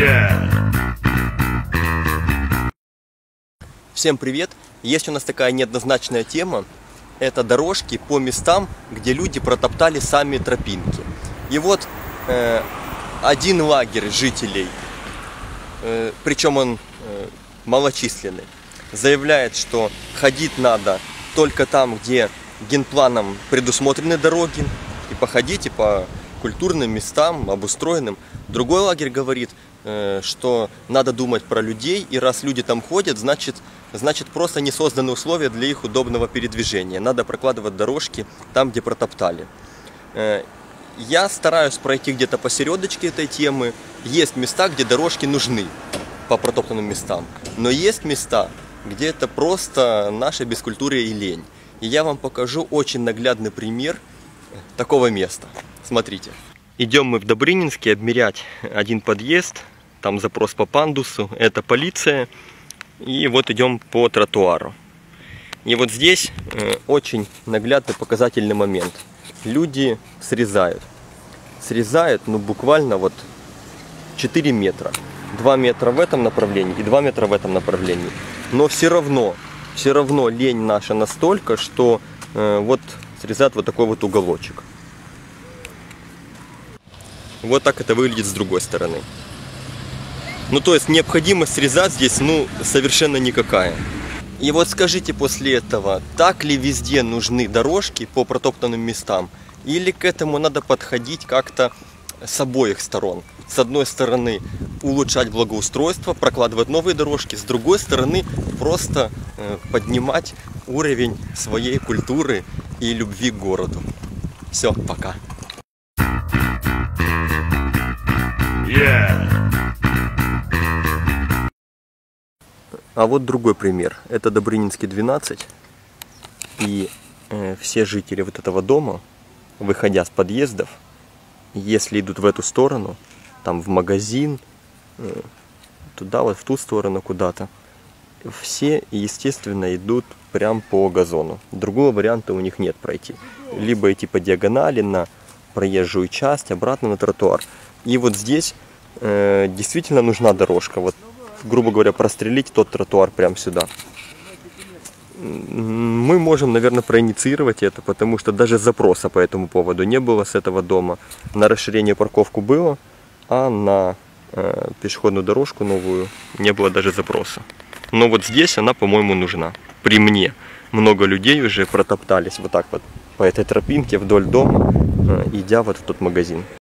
Всем привет! Есть у нас такая неоднозначная тема. Это дорожки по местам, где люди протоптали сами тропинки. И вот один лагерь жителей, причем он малочисленный, заявляет, что ходить надо только там, где генпланом предусмотрены дороги, и походите по культурным местам, обустроенным. Другой лагерь говорит, что надо думать про людей, и раз люди там ходят, значит просто не созданы условия для их удобного передвижения. Надо прокладывать дорожки там, где протоптали. Я стараюсь пройти где-то посередочке этой темы. Есть места, где дорожки нужны по протоптанным местам, но есть места, где это просто наша бескультурие и лень. И я вам покажу очень наглядный пример такого места. Смотрите. Идем мы в Добрынинский обмерять один подъезд. Там запрос по пандусу. Это полиция. И вот идем по тротуару. И вот здесь очень наглядный показательный момент. Люди срезают. Срезают, ну буквально вот 4 метра. 2 метра в этом направлении и 2 метра в этом направлении. Но все равно лень наша настолько, что вот срезают вот такой вот уголочек. Вот так это выглядит с другой стороны. Ну то есть необходимость срезать здесь совершенно никакая. И вот скажите после этого, так ли везде нужны дорожки по протоптанным местам? Или к этому надо подходить как-то с обоих сторон? С одной стороны улучшать благоустройство, прокладывать новые дорожки. С другой стороны просто поднимать уровень своей культуры и любви к городу. Все, пока. А вот другой пример. Это Добрынинский 12. И все жители вот этого дома, выходя с подъездов, если идут в эту сторону, там в магазин, туда вот в ту сторону куда-то, все, естественно, идут прям по газону. Другого варианта у них нет пройти. Либо идти по диагонали на проезжую часть, обратно на тротуар. И вот здесь действительно нужна дорожка. Вот, грубо говоря, прострелить тот тротуар прямо сюда. Мы можем, наверное, проинициировать это, потому что даже запроса по этому поводу не было с этого дома. На расширение парковку было, а на пешеходную дорожку новую не было даже запроса. Но вот здесь она, по-моему, нужна. При мне много людей уже протоптались вот так вот по этой тропинке вдоль дома, идя вот в тот магазин.